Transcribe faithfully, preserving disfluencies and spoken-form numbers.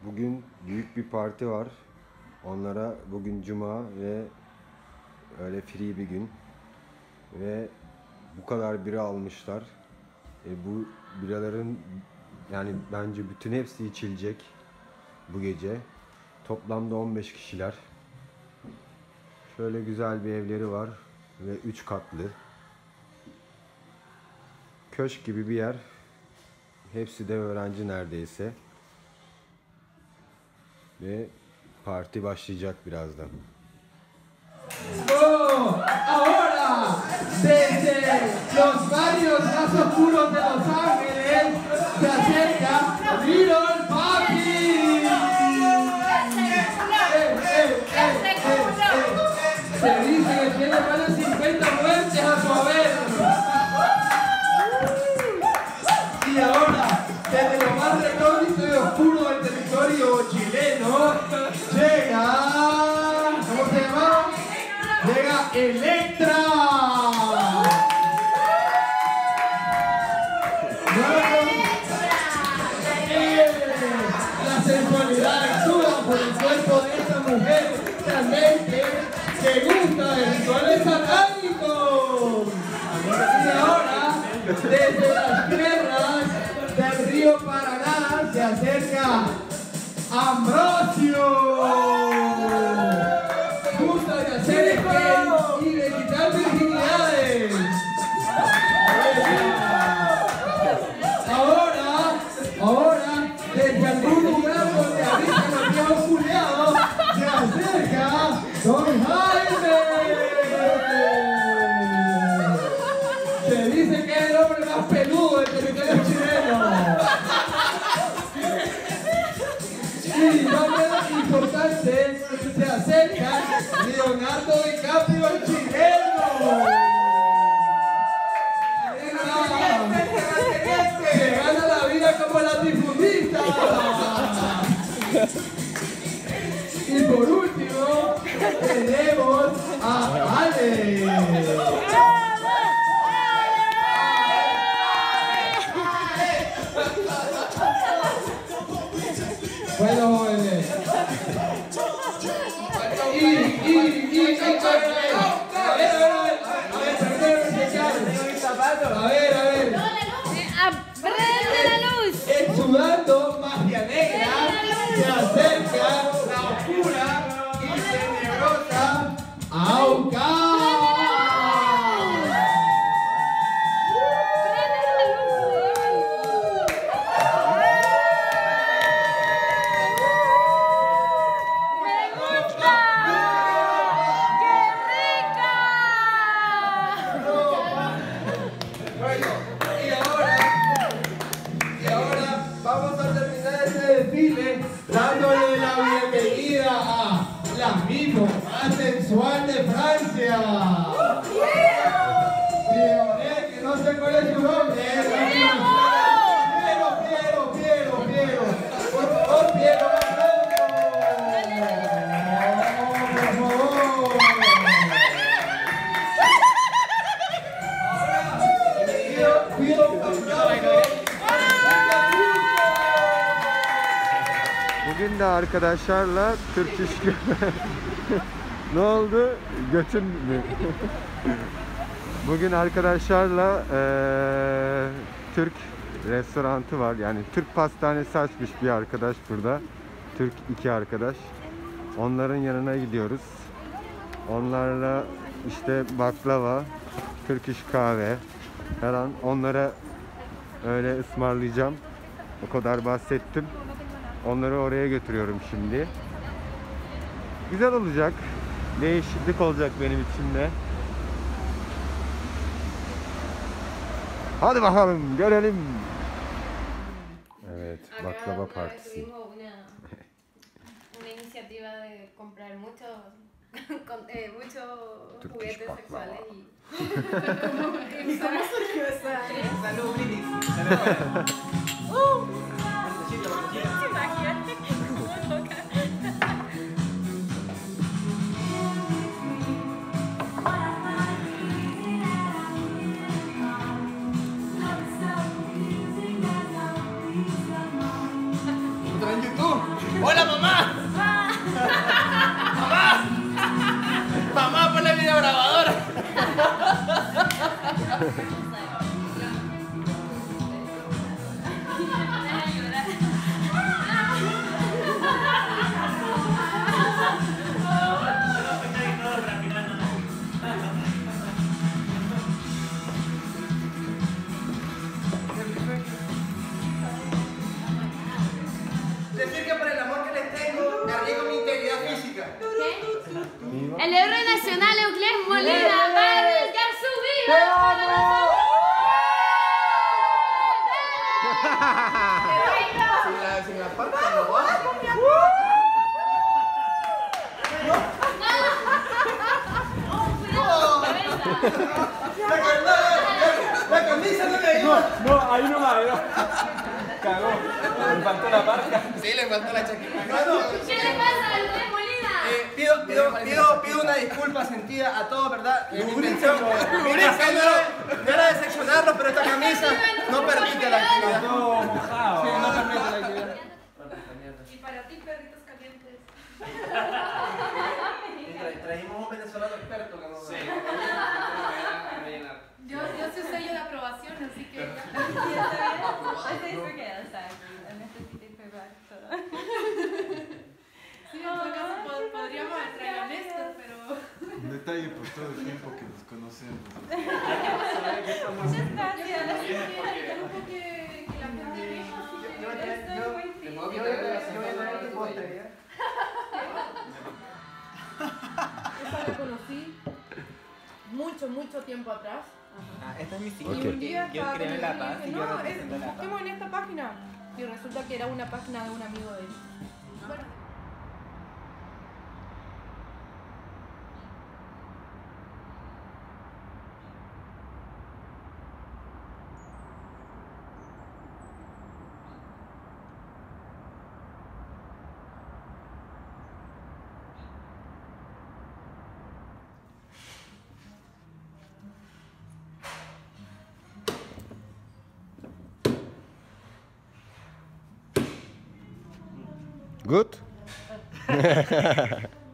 Bugün büyük bir parti var. Onlara bugün cuma ve öyle free bir gün. Ve bu kadar bira almışlar. E bu biraların yani bence bütün hepsi içilecek bu gece. Toplamda on beş kişiler. Şöyle güzel bir evleri var ve üç katlı. Köşk gibi bir yer. Hepsi de öğrenci neredeyse. Ve parti başlayacak birazdan. Oh, ahora, desde los barrios más oscuros de Los Ángeles, se acerca Little Papi. Se dice que tiene más de cincuenta muertes a su haber. Y ahora, desde lo más recóndito y oscuro del territorio chileno, llega... ¿Cómo se llama? Llega Electra. La sensualidad actúa por el cuerpo de esta mujer realmente que gusta de rituales satánicos. Y ahora, desde las tierras del río Paraná, se acerca Ambrosio. Gusta de hacer skate y de quitar virginidades. Ahora, ahora, desde algún lugar donde habitan los viejos culiados, se acerca Don Jaime. Se dice que es el hombre más peludo del territorio chileno. Y no menos importante, se acerca Leonardo DiCaprio, el chileno. Que gana la vida como latifundista. Y por último, tenemos a Ale. Bueno, jóvenes. Y, y, y, y, a ver, a ver, a ver, a ver, a ver, a ver. ¡Prende la luz! Exudando magia negra, se acerca la oscura y tenebrosa Auca. Dándole la bienvenida a la misma más sensual de Francia. Leonel, que no sé cuál es su nombre. Piero, Piero, Piero, Piero. Por favor, Piero, por favor. Pido, pido un aplauso. Bugün de arkadaşlarla Türk iş ne oldu? Götün mü? Bugün arkadaşlarla ee, Türk restoranı var. Yani Türk pastanesi açmış bir arkadaş burada. Türk iki arkadaş. Onların yanına gidiyoruz. Onlarla işte baklava, Türk iş kahve falan onlara öyle ısmarlayacağım. O kadar bahsettim. Onları oraya götürüyorum şimdi. Güzel olacak. Değişiklik olacak benim için de. Hadi bakalım görelim. Evet, baklava partisi. Una iniciativa de comprar muchos muchos juguetes sexuales y ¿Cómo surgió esa? Salud, brindis. Decir que por el amor que les tengo, arriesgo mi integridad física. El héroe nacional Euclés Molina va a arriesgar su vida para nosotros. Sin la, sin la parte de lo bajo. La, la, la camisa no me ayuda. No, ahí no me ayudó. Cagó. Me faltó la marca. Sí, le faltó la chaqueta. ¿Qué le pasa a Euclés Molina? Eh, pido, pido, pido, pido una disculpa sentida a todos, ¿verdad? Eh, mi intención, mi intención no era, no era decepcionarlos, pero esta camisa no permite la actividad. Todo mojado. Sí, no permite la actividad. Y para ti, perritos calientes. Trajimos un venezolano experto que nos... Sí. Yo, yo sí sello de aprobación, así que. Sí, en todo caso pod- podríamos entrar en esto, pero. Un detalle por todo el tiempo que nos conocemos. Muchas gracias. Yo que, que la gente venga, así que. Yo voy a traer tu postre, ¿ya? Esa la conocí mucho, mucho tiempo atrás. Ah, esta es mi Y siguiente. un día Yo estaba creo con en él la y paz dije, y yo no, es, represento la paz. busquemos en esta página. Y resulta que era una página de un amigo de él. Bueno, Good?